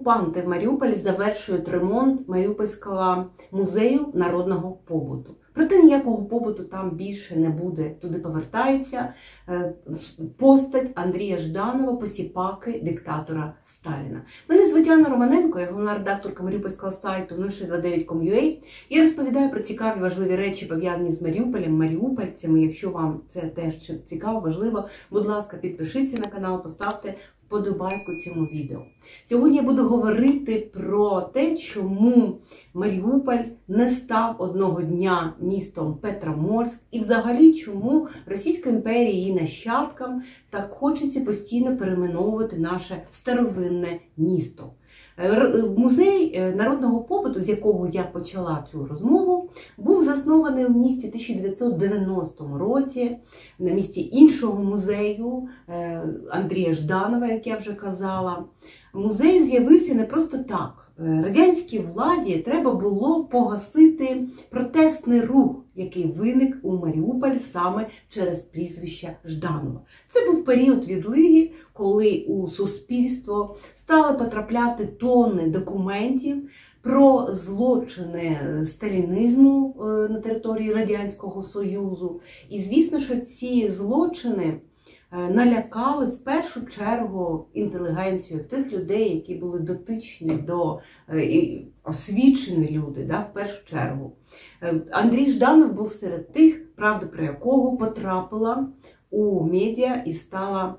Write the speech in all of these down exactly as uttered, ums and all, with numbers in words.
окупанти в Маріуполі завершують ремонт Маріупольського музею народного побуту. Проте ніякого побуту там більше не буде. Туди повертається постать Андрія Жданова, посіпаки диктатора Сталіна. Мене звуть Анна Романенко, я головна редакторка маріупольського сайту нуль шість два дев'ять крапка ком крапка ю а. Я розповідаю про цікаві, важливі речі, пов'язані з Маріуполем, маріупольцями. Якщо вам це теж цікаво, важливо, будь ласка, підпишіться на канал, поставте вподобайку цьому відео. Сьогодні я буду говорити про те, чому Маріуполь не став одного дня містом Петроморськ і взагалі чому Російська імперія і її нащадкам так хочеться постійно перейменовувати наше старовинне місто. Музей народного побуту, з якого я почала цю розмову, був заснований в місті тисяча дев'ятсот дев'яностому році, на місці іншого музею Андрія Жданова, як я вже казала. Музей з'явився не просто так. Радянській владі треба було погасити протестний рух, який виник у Маріуполі саме через прізвище Жданова. Це був період відлиги, коли у суспільство стали потрапляти тонни документів про злочини сталінізму на території Радянського Союзу. І звісно, що ці злочини налякали в першу чергу інтелігенцію, тих людей, які були дотичні до, освічені люди, да, в першу чергу. Андрій Жданов був серед тих, правда про якого потрапила у медіа і стала,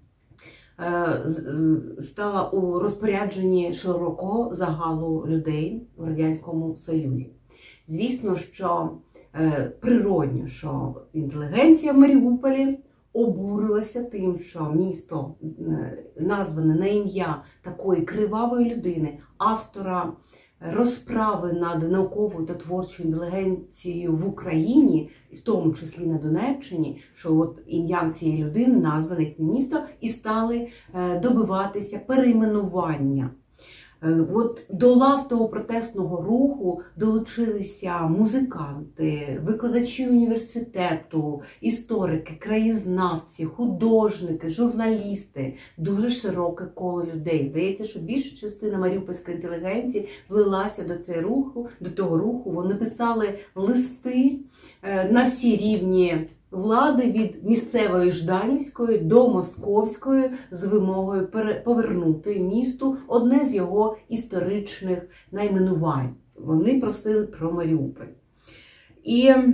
стала у розпорядженні широкого загалу людей в Радянському Союзі. Звісно, що природньо, що інтелігенція в Маріуполі обурилася тим, що місто назване на ім'я такої кривавої людини, автора розправи над науковою та творчою інтелігенцією в Україні, в тому числі на Донеччині, що от ім'ям цієї людини назване їхнє місто, і стали добиватися перейменування. От до лав того протестного руху долучилися музиканти, викладачі університету, історики, краєзнавці, художники, журналісти, дуже широке коло людей. Здається, що більша частина маріупольської інтелігенції влилася до цього руху, до того руху. Вони писали листи на всі рівні влади, від місцевої Жданівської до московської, з вимогою повернути місту одне з його історичних найменувань. Вони просили про Маріуполь. І е,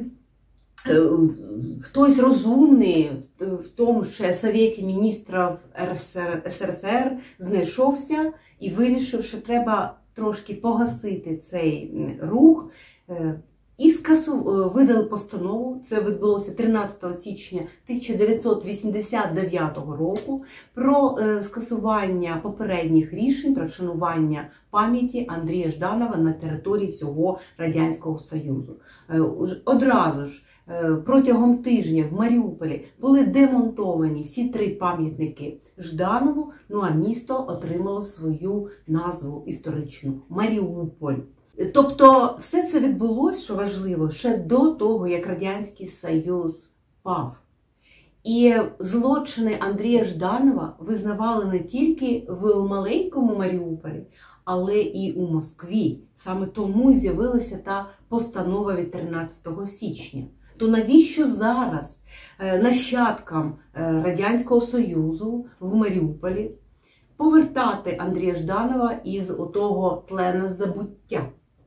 хтось розумний в тому, що Совєті міністрів ес ер ес ер знайшовся і вирішив, що треба трошки погасити цей рух. І скасу... видали постанову, це відбулося тринадцятого січня тисяча дев'ятсот вісімдесят дев'ятого року, про скасування попередніх рішень про вшанування пам'яті Андрія Жданова на території всього Радянського Союзу. Одразу ж протягом тижня в Маріуполі були демонтовані всі три пам'ятники Жданову, ну а місто отримало свою назву історичну – Маріуполь. Тобто все це відбулося, що важливо, ще до того, як Радянський Союз пав. І злочини Андрія Жданова визнавали не тільки в маленькому Маріуполі, але і у Москві. Саме тому і з'явилася та постанова від тринадцятого січня. То навіщо зараз нащадкам Радянського Союзу в Маріуполі повертати Андрія Жданова із отого тлена забуття?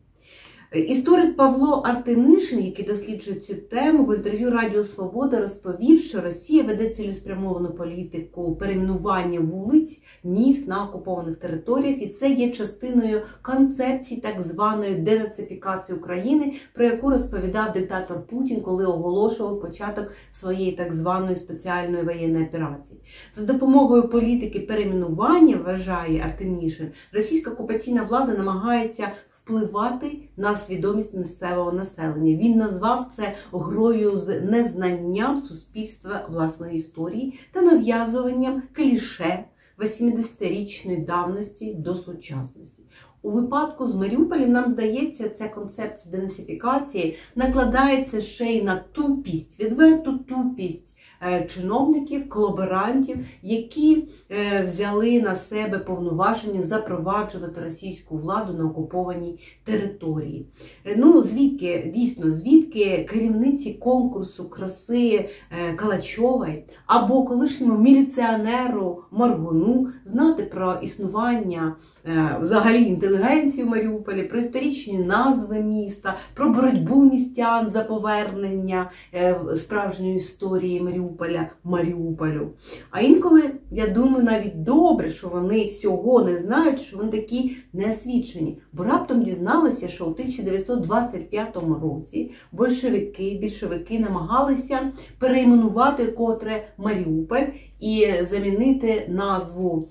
Історик Павло Артемишин, який досліджує цю тему, в інтерв'ю Радіо Свобода розповів, що Росія веде цілеспрямовану політику перейменування вулиць, міст на окупованих територіях, і це є частиною концепції так званої денацифікації України, про яку розповідав диктатор Путін, коли оголошував початок своєї так званої спеціальної воєнної операції. За допомогою політики перейменування, вважає Артемишин, російська окупаційна влада намагається впливати на свідомість місцевого населення. Він назвав це грою з незнанням суспільства власної історії та нав'язуванням кліше вісімдесятирічної давності до сучасності. У випадку з Маріуполем, нам здається, ця концепція денацифікації накладається ще й на тупість, відверту тупість чиновників, колаборантів, які взяли на себе повноваження запроваджувати російську владу на окупованій території. Ну, звідки, дійсно, звідки керівниці конкурсу краси Калачової або колишньому міліціонеру Моргуну знати про існування взагалі інтелігенції в Маріуполі, про історичні назви міста, про боротьбу містян за повернення справжньої історії Маріуполя, Маріуполю. А інколи, я думаю, навіть добре, що вони всього не знають, що вони такі неосвічені. Бо раптом дізналися, що у тисяча дев'ятсот двадцять п'ятому році большевики, більшовики намагалися перейменувати котре Маріуполь і замінити назву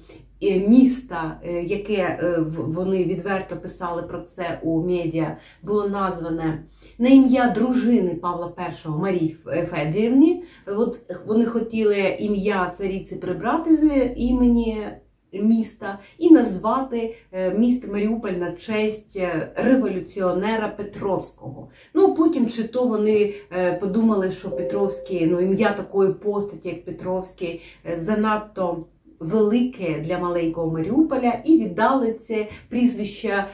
міста, яке вони відверто писали про це у медіа, було назване на ім'я дружини Павла І Марії Федорівни. От вони хотіли ім'я цариці прибрати з імені міста і назвати місто Маріуполь на честь революціонера Петровського. Ну, потім чи то вони подумали, що Петровський, ну, ім'я такої постаті, як Петровський, занадто велике для маленького Маріуполя, і віддали це прізвище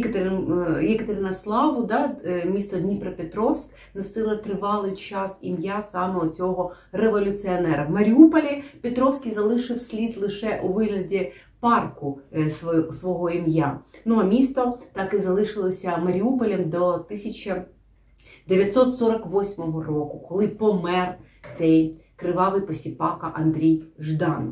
Єкатеринославу, да, місто Дніпропетровськ, носило тривалий час ім'я саме цього революціонера. В Маріуполі Петровський залишив слід лише у вигляді парку свого ім'я. Ну а місто так і залишилося Маріуполем до тисяча дев'ятсот сорок восьмого року, коли помер цей кривавий посіпака Андрій Жданов.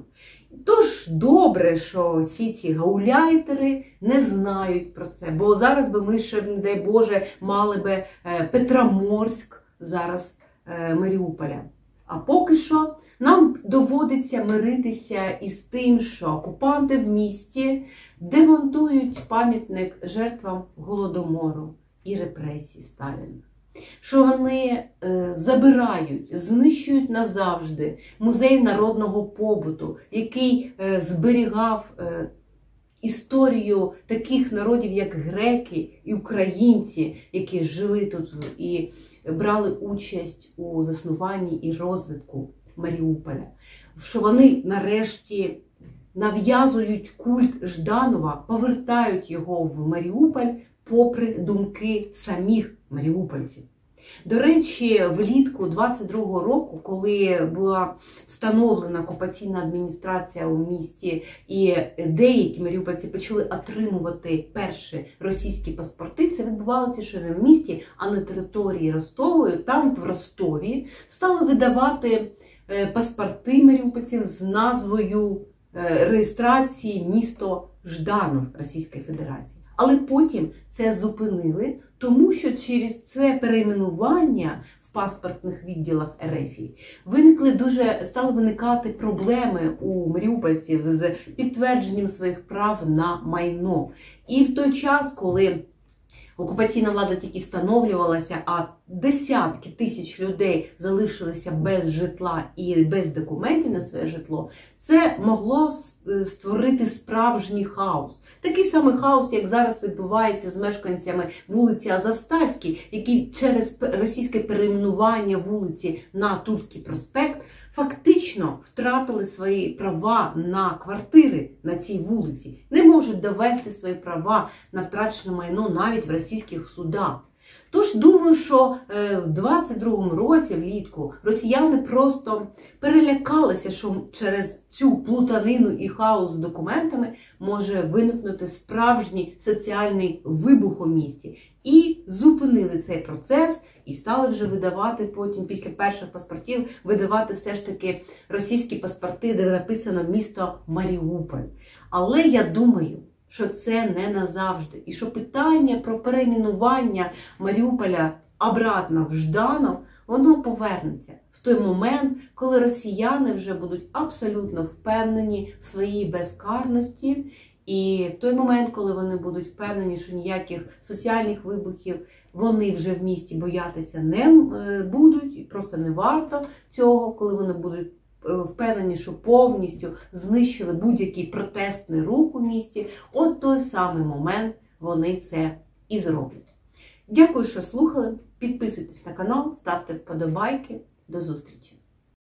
Тож добре, що всі ці гауляйтери не знають про це, бо зараз би ми ще, не дай Боже, мали би Петроморськ зараз Маріуполя. А поки що нам доводиться миритися із тим, що окупанти в місті демонтують пам'ятник жертвам Голодомору і репресій Сталіна. Що вони е, забирають, знищують назавжди музей народного побуту, який е, зберігав е, історію таких народів, як греки і українці, які жили тут і брали участь у заснуванні і розвитку Маріуполя. Що вони нарешті нав'язують культ Жданова, повертають його в Маріуполь попри думки самих маріупольців. До речі, влітку двадцять другого року, коли була встановлена окупаційна адміністрація у місті і деякі маріупольці почали отримувати перші російські паспорти, це відбувалося ще не в місті, а на території Ростової. Там в Ростові стали видавати паспорти маріупольців з назвою реєстрації місто Жданов Російської Федерації. Але потім це зупинили, тому що через це перейменування в паспортних відділах РФ виникли дуже, стали виникати проблеми у маріупольців з підтвердженням своїх прав на майно. І в той час, коли окупаційна влада тільки встановлювалася, а десятки тисяч людей залишилися без житла і без документів на своє житло, це могло створити справжній хаос. Такий самий хаос, як зараз відбувається з мешканцями вулиці Азовстальській, які через російське перейменування вулиці на Тульський проспект фактично втратили свої права на квартири на цій вулиці. Не можуть довести свої права на втрачене майно навіть в російських судах. Тож, думаю, що в двадцять другому році, влітку, росіяни просто перелякалися, що через цю плутанину і хаос з документами може виникнути справжній соціальний вибух у місті. І зупинили цей процес, і стали вже видавати потім, після перших паспортів, видавати все ж таки російські паспорти, де написано місто Маріуполь. Але я думаю, що це не назавжди. І що питання про перейменування Маріуполя обратно в Жданов, воно повернеться в той момент, коли росіяни вже будуть абсолютно впевнені в своїй безкарності. І в той момент, коли вони будуть впевнені, що ніяких соціальних вибухів вони вже в місті боятися не будуть, і просто не варто цього, коли вони будуть впевнені, що повністю знищили будь-який протестний рух у місті, от той самий момент вони це і зроблять. Дякую, що слухали. Підписуйтесь на канал, ставте вподобайки. До зустрічі!